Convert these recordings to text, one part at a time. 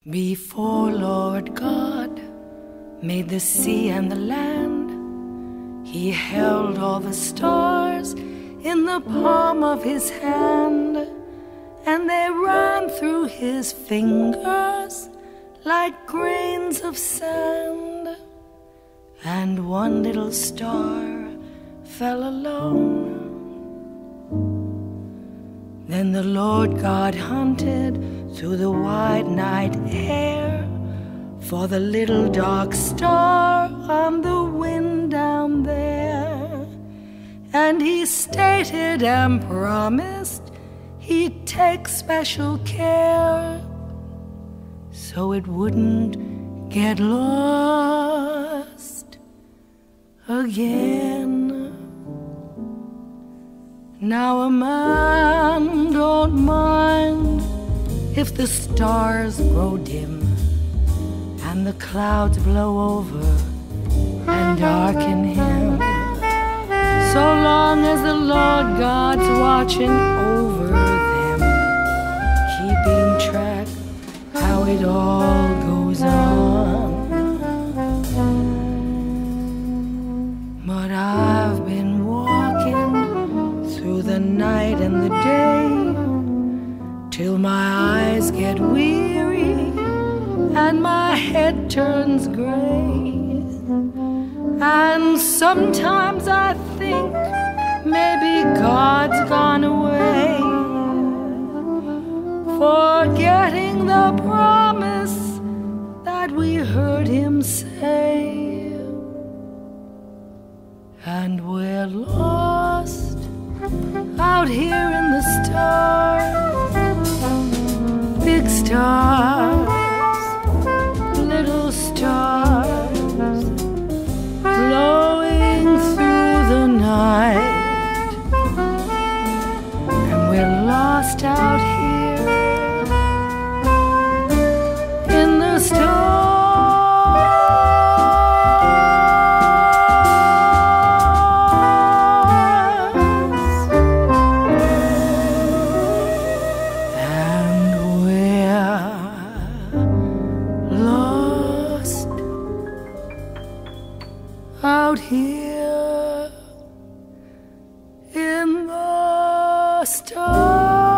Before Lord God made the sea and the land, He held all the stars in the palm of His hand, and they ran through His fingers like grains of sand. And one little star fell alone. Then the Lord God hunted through the wide night air for the little dark star on the wind down there. And He stated and promised He'd take special care so it wouldn't get lost again. Now a man don't mind if the stars grow dim and the clouds blow over and darken him, so long as the Lord God's watching over them, keeping track how it all goes on. But I've been walking through the night and the day till my eyes get weary and my head turns gray. And sometimes I think maybe God's gone away, forgetting the promise that we heard Him say. And we're lost out here in the stars, big stars, little stars, blowing through the night. And we're lost out here in the stars. Out here in the stars.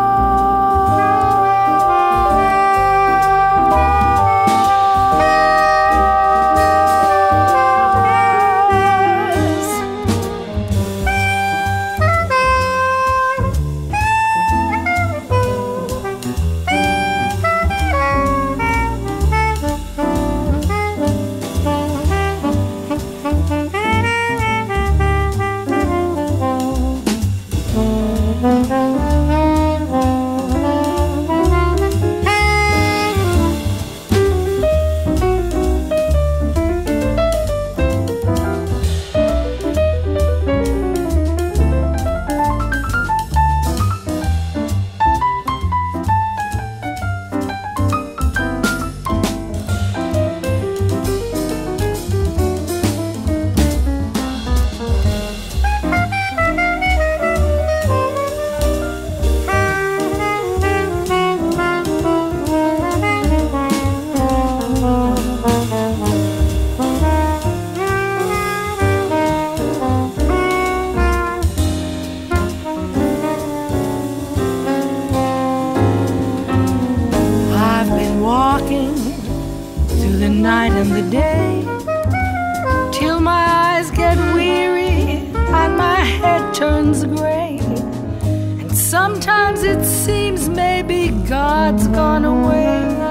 Walking through the night and the day till my eyes get weary and my head turns gray. And sometimes it seems maybe God's gone away.